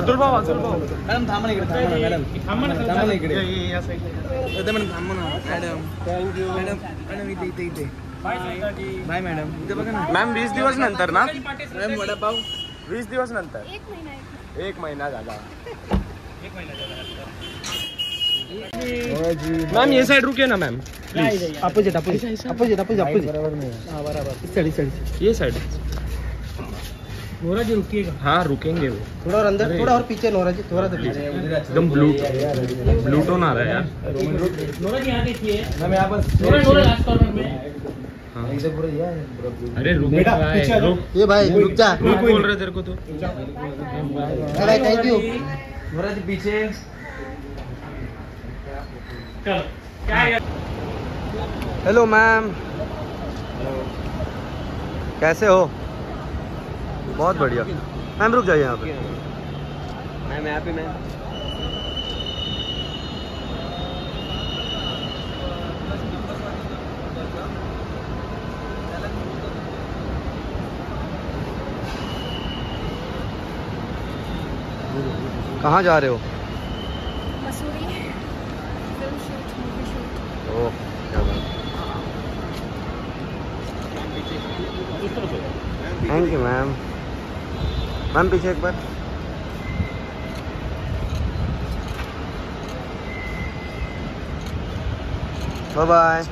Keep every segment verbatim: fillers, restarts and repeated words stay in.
अतुल भाऊ अतुल भाऊ मॅडम थांबा ना इकडे थांबा ना मॅडम थांबा ना थांबा ना इकडे या साईडला मॅडम थांबा ना मॅडम थँक्यू मॅडम मॅडम इथे इथे इथे बाय मॅडम इथे बघा ना मॅम वीस दिवस नंतर ना मॅम वडापाव वीस दिवस नंतर एक महिना एक महिना झाला एक महिना मैम ये साइड रुकिए ना ma'am opposite opposite opposite opposite opposite बराबर नहीं हाँ बराबर इस साइड इस साइड ये साइड नोरा जी रुकिएगा हाँ रुकेंगे वो थोड़ा और अंदर थोड़ा और पीछे नोरा जी थोड़ा सा पीछे एकदम ब्लू ब्लू टोन आ रहा है यार नोरा जी यहाँ देखिए मैम यहाँ पर नोरा नोरा लास्ट कॉर्नर में हाँ। एकदम पूरा ये है अरे रुक रुक ये भाई रुक जा रुक बोल रहे तेरे को तो अरे थैंक यू नोरा जी पीछे हेलो मैम कैसे हो बहुत बढ़िया मैम रुक जाइए यहाँ पे मैम यहाँ पे मैम कहाँ जा रहे हो Mussoorie film shoot movie shoot oh क्या बात थैंक यू मैम मैम पीछे एक बार बाय बाय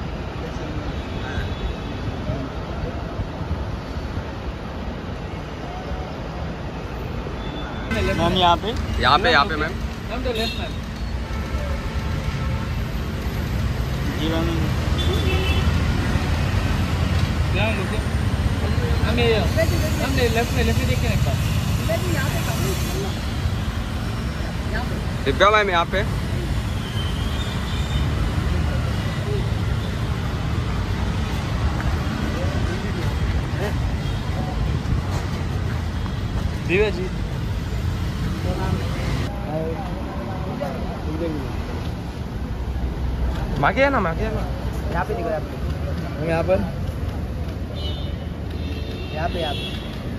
मैम यहाँ पे यहाँ पे यहाँ पे मैम मैम तो लेफ्ट मैम जी मैम क्या रुके हम ये हम लेफ्ट में लेफ्ट में देखिए एक बार दिव्या मैम यहाँ पे दिव्या जी मागे है ना मागे है ना यहाँ पे दिखो यहाँ पे यहाँ पर यहाँ पे यहाँ पे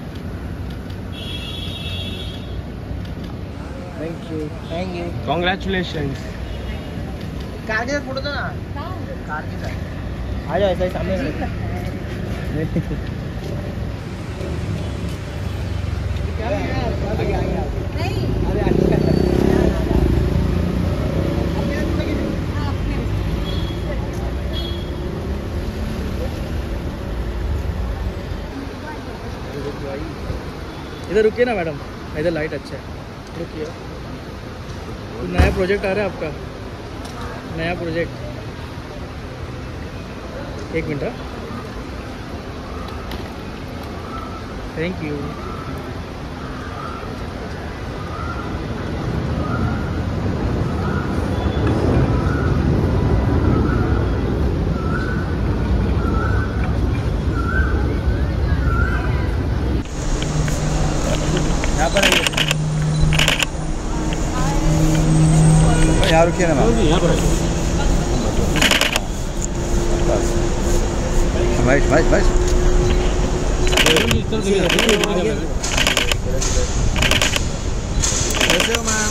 thank you thank you congratulation car के साथ फोटो दो ना कार के साथ आ जाओ ऐसा ही सामने इधर रुकिए ना मैडम इधर लाइट अच्छा है रुकिए तो नया प्रोजेक्ट आ रहा है आपका नया प्रोजेक्ट एक मिनट थैंक यू यहाँ पर यहाँ रुकिए ना मैम यहाँ पर भाई भाई भाई कैसे हो मैम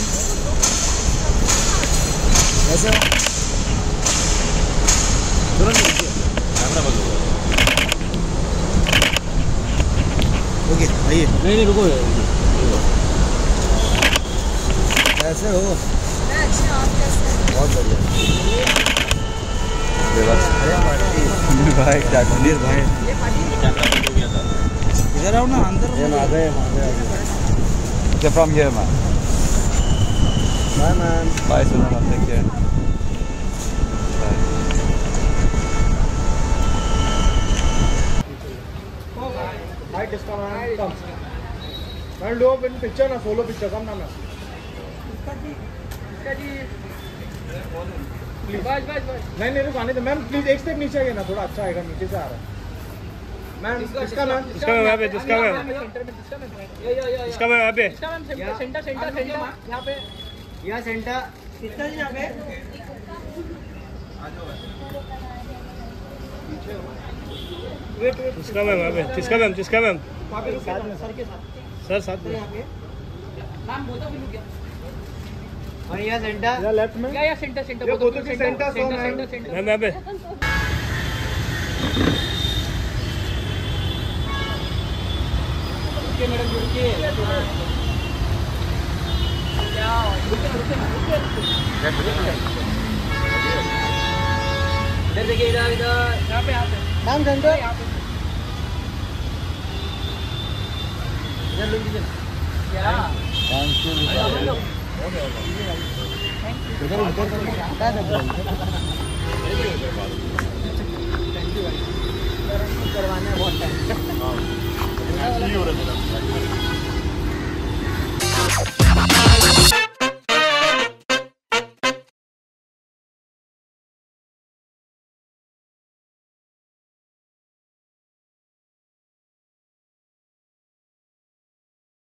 कैसे हो तुरंत कैमरा बंद हो ओके आइए नहीं नहीं रुको कैसे हो बहुत बढ़िया भाई जागीर भाई इधर आओ ना अंदर आ गए okay from here ma'am bye ma'am bye सुनो मैम टेक केयर हाय डिस्का मैम कम मैम लो इन पिक्चर ना सोलो पिक्चर कम ना मैम इसका जी इसका जी प्लीज बस बस बस नहीं नहीं रुक आने दो मैम प्लीज एक स्टेप नीचे आइए ना थोड़ा अच्छा आएगा नीचे से आ रहा है मैम इसका मैम इसका मैम यहाँ पे इसका मैम सेंटर में इसका मैम ये ये ये इसका मैम यहाँ पे इसका मैम सेंटर सेंटर सेंटर यहाँ पे यहाँ सेंटर कितना जी यहाँ पे आ जाओ पीछे वेट वेट इसका मैम यहाँ पे किसका मैम किसका मैम सर के साथ सर साथ में मैम बोतो भी लुक गया और ये सेंटर या लेफ्ट में या या सेंटर सेंटर बोतो की सेंटर सेंटर सेंटर मैम यहाँ पे ओके मैडम रुकिए क्या रुकिए रुकिए इधर देखिए इधर इधर यहाँ पे यहाँ पे मैम सेंटर यहाँ पे इधर लुक दीजिए क्या thank you okay okay thank you